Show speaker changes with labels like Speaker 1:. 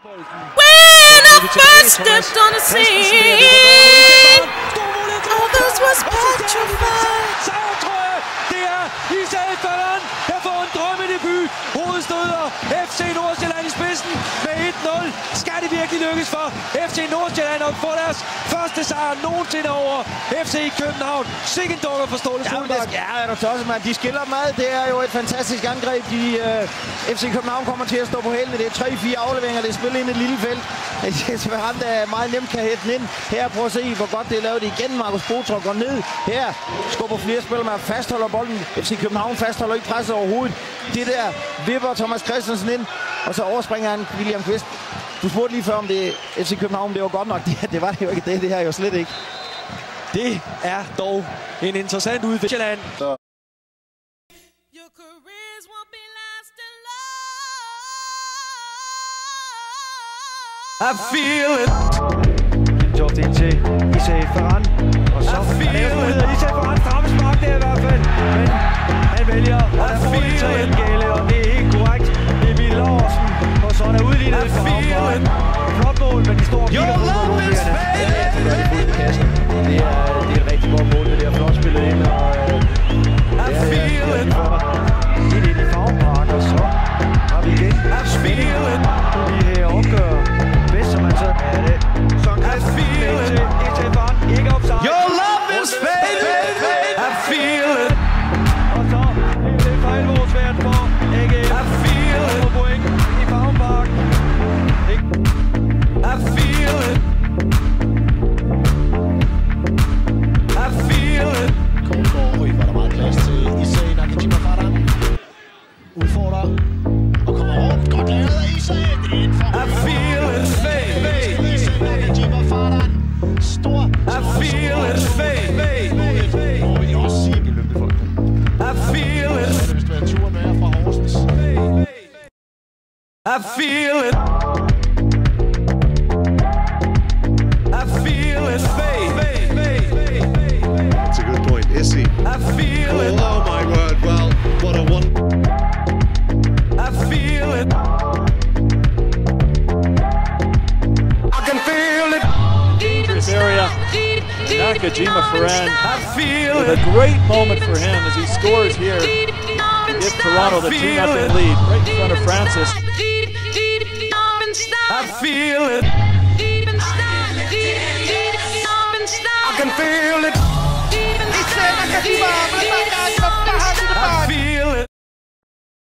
Speaker 1: When I first stepped on the scene, others was petrified.
Speaker 2: Det er Isaiah Farran, der får en drømmedebut. Hovedstøder FC Nordsjælland i spidsen med 1-0. Skal det virkelig lykkes for FC Nordsjælland at få deres første sejr nogensinde over FC København? Sikken dukker for Ståle Solbakken.
Speaker 3: Ja, er der tosset, man. De skiller meget. Det er jo et fantastisk angreb. FC København kommer til at stå på hælene. Det er 3-4 afleveringer. Det er spillet ind i et lille felt. Farran, der meget nemt kan hætte den ind. Her, prøv at se, hvor godt det er lavet igen. Markus Botrop går ned. Her skubber flere spillere med at fastholder bolden. FC København fastholder ikke presset overhovedet. Det der vipper Thomas Christensen ind, og så overspringer han William Kvist. Du spurgte lige før, om det FC København, det var godt nok. Det var det jo ikke. Det her jo slet ikke.
Speaker 2: Det er dog en interessant udvikling. I feel it. Toft ind til Isaiah Farran. Og så er Isaiah Farran strammespark der i hvert fald. Men han vælger at få det til en gælde, og det er helt korrekt. Emil Larsen. Og så er der udlignet for ham. Flot mål, men de står og kigger på målmændene. Det er et rigtig godt mål, det der flot spillet ind. Og det er helt ind i Favnpark, og så har vi igen spillet. Vi her opgør. Som man så er det. Sådan kan det til Farran. Ikke opsagt.
Speaker 4: Your love is fading.
Speaker 2: I feel it. Og så bliver det for alvor svært for AGF. I feel it. Og point i Favnpark. I feel it. I feel it.
Speaker 5: Koldgaard, var der meget plads til Isaiah Nakajima Farran. Udfordrer. Og kommer rundt. Godt lavet af Isaiah. Det er en for.
Speaker 2: I feel it. I feel it fade. I feel it. I feel it. I feel it fade.
Speaker 6: That's a good point. Issy.
Speaker 2: I feel it.
Speaker 6: Oh my word. Well, what a one.
Speaker 2: I feel it.
Speaker 4: I can feel it.
Speaker 7: This area, Nakajima Farran,
Speaker 2: with
Speaker 7: a great moment for him as he scores here. Give Toronto the 2-0 lead right in front of Francis.
Speaker 2: I feel it.
Speaker 4: I can feel it. Isaiah Nakajima,
Speaker 2: I feel